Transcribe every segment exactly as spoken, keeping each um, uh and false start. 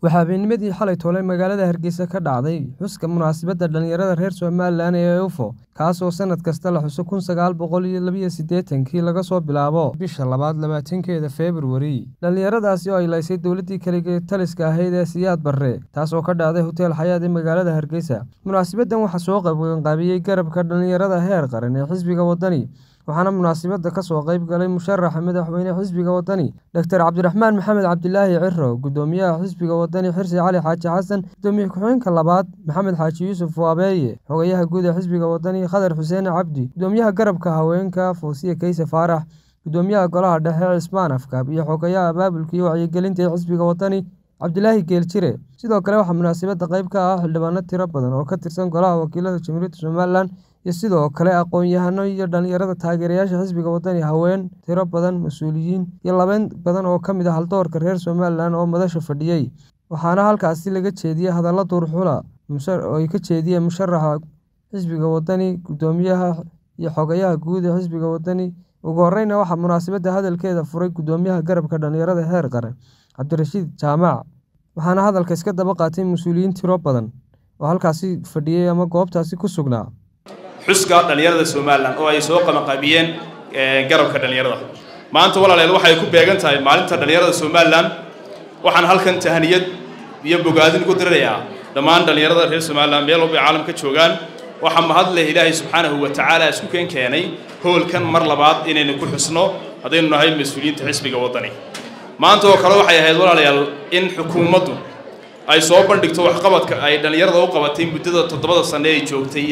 waxaa habeennimadii xalay toolay magaalada Hargeysa ka dhacday xuska munaasabadda dhalinyarada reer Soomaaliland ee U F O kaas oo sanad kasta la xuso kun sagaal boqol laba iyo siddeetan kii laga soo bilaabo bisha labaad labaatankeeda February. Dhalinyaradaasi oo ay laysay dowladii kaliya taliska ahayd ee Siyaad Barre taas oo ka dhacday Hotel Xayaat ee magaalada Hargeysa. Munaasabaddan waxaa soo qabanqaabiyay garabka dhalinyarada heer qaran ee xisbiga wadani waxaana munaasabadda ka soo qayb galay musharaxa madaxweyne xisbiga wadani Doctor Cabdiraxmaan Maxamed Cabdilaahi Cirro, gudoomiyaha xisbiga wadani Xirsi Cali Xaaji Xasan, gudoomiye ku-xigeenka labaad Maxamed Xaaji Yuusuf Waabeeye, xogayaha guud ee xisbiga wadani Khadar Xuseen Cabdi, gudoomiyaha garabka haweenka Foosiye Kayse Faarax, gudoomiyaha golaha dhexe Cismaan Afkaab iyo xogayaha abaabulka iyo wacyigelinta xisbiga wadani Cabdilaahi Geeljire. Sidoo kale waxaa munaasabadda qayb ka ah xildhibaano tiro badan oo ka tirsan golaha wakiilada Jamhuuriyadda Soomaaliland iyo sidoo kale aqoon-yahano iyo dhalinyarada taageerayaasha xisbiga wadani haween tiro badan mas'uuliyiin iyo labeen badan oo ka mid ah haldoorka reer Soomaaliland oo madasha fadhiyay. Waxaana halkaasi laga jeediyay hadallo duurxula oo ay ka jeediyeen musharaxa xisbiga wadani, gudoomiyaha iyo xogayaha guud ee xisbiga wadani. Ugu horreyna waxaa munaasabadda hadalkeeda furay gudoomiyaha garabka dhalinyarada heer qaran Cabdirashiid Jaamac, waxaana hadalka iska daba qaatay mas'uuliyiin tiro badan oo halkaasi fadhiyay ama goobtaasi ku sugnaa. xuska dhalinyarada Soomaaliland oo ay soo qabanqaabiyeen garabka dhalinyarada maanta walaalayaal waxay ku beegan tahay maalinta dhalinyarada Soomaaliland. waxaan halkan tahaniyad iyo bogaadin ku diranayaa dhammaan dhalinyarada reer Soomaaliland meel walba caalamka joogaan. waxaan mahad leh Ilaahay subxaanahu wa ta'aala isku keen keenay hoolkan mar labaad inaynu ku xusno hadaynu nahay mas'uuliyiinta xisbiga wadani. maanta oo kale waxay ahayd walaalayaal in xukuumaddu ay soo bandhigto waxqabadka ay dhalinyarada u qabatay muddada toddobada sano ee joogtay.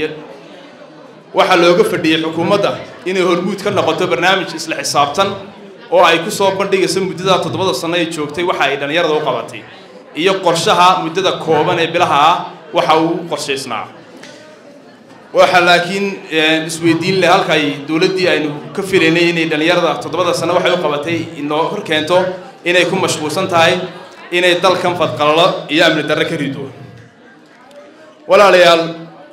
waxaa looga fadhiyay xukuumadda inay hormuud ka noqoto barnaamij isla xisaabtan oo ay ku soo bandhigayso muddada toddobada sano ee joogtay waxa ay dhalinyarada u qabatay iyo qorshaha muddada kooban ee bilaha ah waxa uu qorshaysnaa. waxa laakiin isweydiin leh halka ay dawladdii aynu ka filaynay inay dhalinyarada toddobada sano waxay u qabatay inoo hor keento inay ku mashquulsan tahay inay dalkan fadqalalo iyo amni darro ka rido. walaalayaal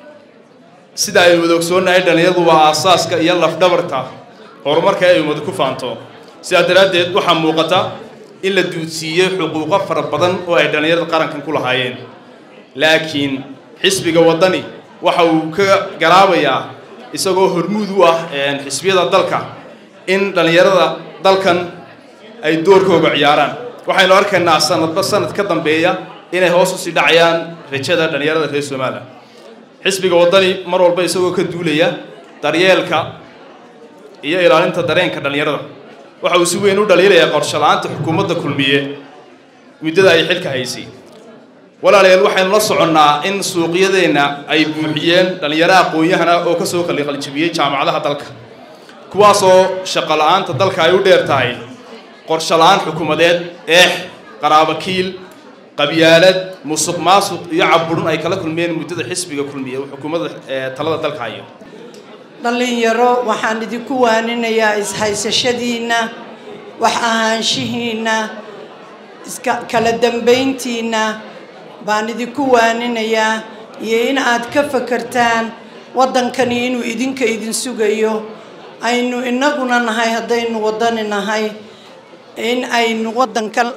sida ay wada ogsoonahay dhalinyaradu waa aasaaska iyo lafdhabarta horumarka ay ummadu ku faanto. sidaa daraaddeed waxaa muuqata in la duudsiiyey xuquuqo fara badan oo ay dhalinyarada qarankan ku lahaayeen, laakiin xisbiga wadani waxa uu ka garaabayaa isagoo hormuud u ah xisbiyada dalka in dhalinyarada dalkan ay doorkooga ciyaaraan. waxaynu arkaynaa sanadba sanad ka dambeeya inay hoos u sii dhacayaan rajada dhalinyarada reer Soomaaliland. xisbiga wadani mar walba isagoo ka duulaya daryeelka iyo ilaalinta dareenka dhalinyarada waxa uu si weyn u dhaliilayaa qorshe la'aanta xukuumadda kulmiye muddada ay xilka haysay. walaalayaal waxaynu la soconnaa in suuqyadeena ay buuxiyeen dhalinyaro aqoon-yahana oo ka soo qalinqalijabiyey jaamacadaha dalka, kuwaasoo shaqo la'aanta dalka ay u dheer tahay qorshe la'aan xukuumadeed, eex, qaraabakiil, qabyaalad, musuq maasuq iyo caburun ay kala kulmeen muddada xisbiga kulmiye xukuumadda talada dalka hayo. dhalinyaro waxaan idinku waaninayaa is-haysashadiina, wax ahaanshihiina, iska kala dambeyntiina baan idinku waaninayaa iyo in aad ka fakartaan waddankani inuu idinka idin sugayo. aynu inaguna nahay haddaynu wadani nahay in aynu waddankan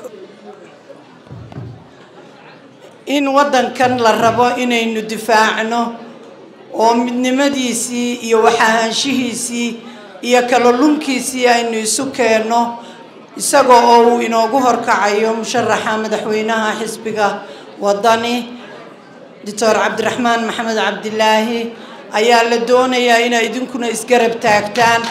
in waddankan la rabo inaynu difaacno oo midnimadiisii iyo waxahaanshihiisii iyo kala lunkiisii aynu isu keenno isagoo oo uu inoogu horkacayo musharaxa madaxweynaha xisbiga wadani Doctor Cabdiraxmaan Maxamed Cabdilaahi ayaa la doonayaa inay idinkuna isgarab taagtaan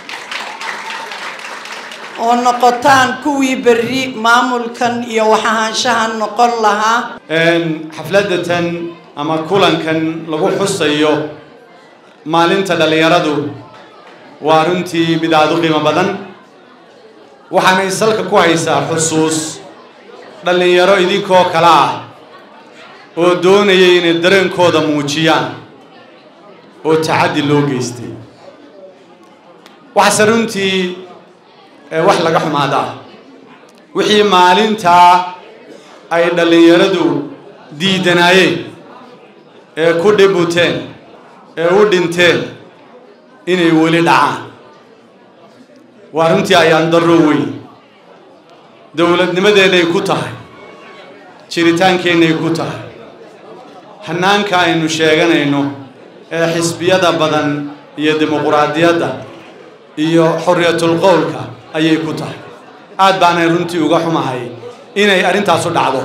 oo noqotaan kuwii berri maamulkan iyo waxahaanshahan noqon lahaa. xafladatan ama kulankan lagu xusayo maalinta dhalinyaradu waa runtii mid aad u qiimo badan. waxaanay salka ku haysaa xusuus dhalinyaro idinkoo kale ah oo doonayay inay dareenkooda muujiyaan oo tacaddi loo geystay. waxaase runtii wax laga xumaadaa wixii maalintaa ay dhalinyaradu diidanaayeen ee ku dhibuteen ee u dhinteen inay weli dhacaan. waa runtii ayaan darro weyn dawladnimadeenay ku tahay jiritaankeenay ku tahay hanaanka aynu sheeganayno ee xisbiyada badan iyo dimuqraadiyadda iyo xorriyatul qowlka ayay ku tahay aad baanay runtii uga xumahay inay arrintaas u dhacdo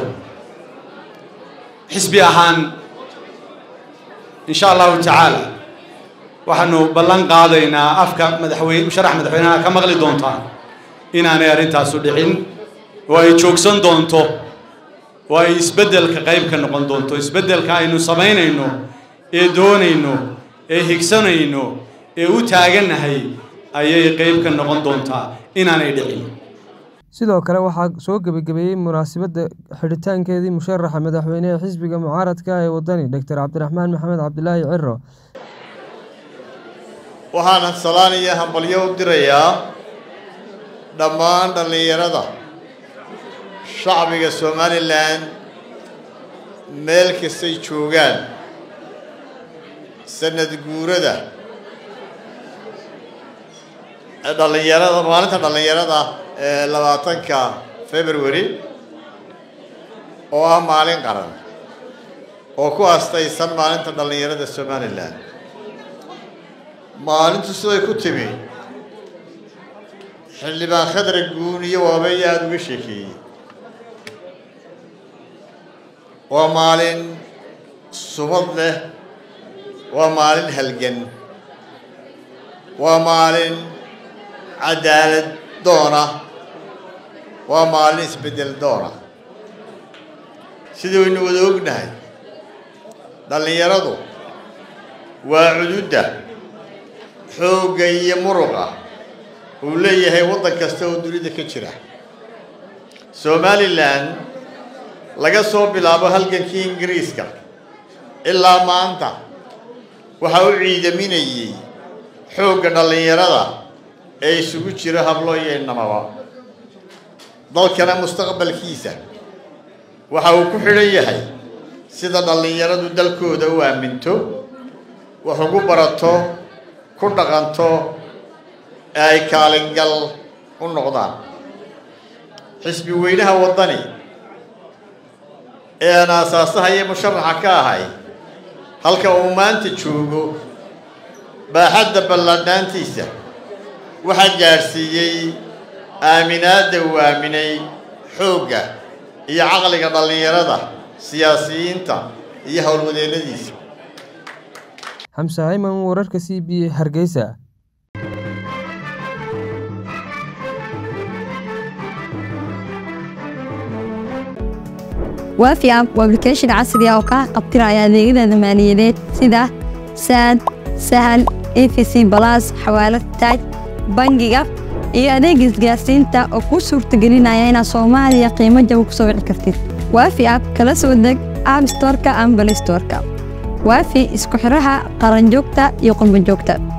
xisbi ahaan insha allahu tacaala waxaanu ballan qaadaynaa afka madaxweyne musharax madaxweynaha ka maqli doontaan inaanay arrintaas u dhicin oo ay joogsan doonto oo ay isbeddelka qayb ka noqon doonto isbeddelka aynu samaynayno ee doonayno ee higsanayno ee u taaganahay ayay qayb ka noqon doontaa inaanay dhicin sidoo kale waxaa soo gabagabeeyey munaasabadda xidhitaankeedii musharaxa madaxweynaha xisbiga mucaaradka ee wadani doctor cabdiraxmaan maxamed cabdilaahi ciro waxaan salaan iyo hambalyo u dirayaa dhammaan dhallinyarada shacbiga Somaliland meel kastay joogaan sanad guurada dhallinyarada maalinta dhallinyarada ee labaatanka February oo ah maalin qaran oo ku aastaysan maalinta dhallinyarada Somaliland maalintu siday ku timi xildhibaan khadar guun iyo waabay aad uga sheekeeyey waa maalin subad leh waa maalin halgan waa maalin cadaalad doona waa maalin isbeddel doona sidii waynu wada ognahay dhallinyaradu waa cududda xoogga iyo muruqa uu leeyahay waddan kasta oo dunida ka jira Somaliland laga soo bilaabo halgankii Ingiriiska ilaa maanta waxa uu ciidaminayay xoogga dhallinyarada ee isugu jira hablo iyo inamaba dalkana mustaqbalkiisa waxa uu ku xidhan yahay sida dhallinyaradu dalkooda u aaminto wax ugu barato ku dhaqanto ay kaalingal u noqdaan xisbi weynaha wadani ee aan aasaasaha iyo musharaxa ka ahay halka uu maanta joogo baaxadda ballaadhaantiisa waxaa gaarsiiyey aaminaadda uu aaminay xoogga iyo caqliga dhallinyarada siyaasiyiinta iyo howlwadeennadiisa xamse ayman wararka C B A Hargeysa وافي اب وابلكيشن عصري oo ka qabtiraya adeegyada maaliyadeed sida sad sahal E V C plus xawaalad taaj bangiga iyo adeeg isgaarsiinta oo ku suurtagelinaya inaad Soomaaliya qiimo jaban ku soo wici kartid waafi app kala soo deg App Store-ka ama Play Store-ka waafi isku xiraha qaran joogta iyo qurbo joogta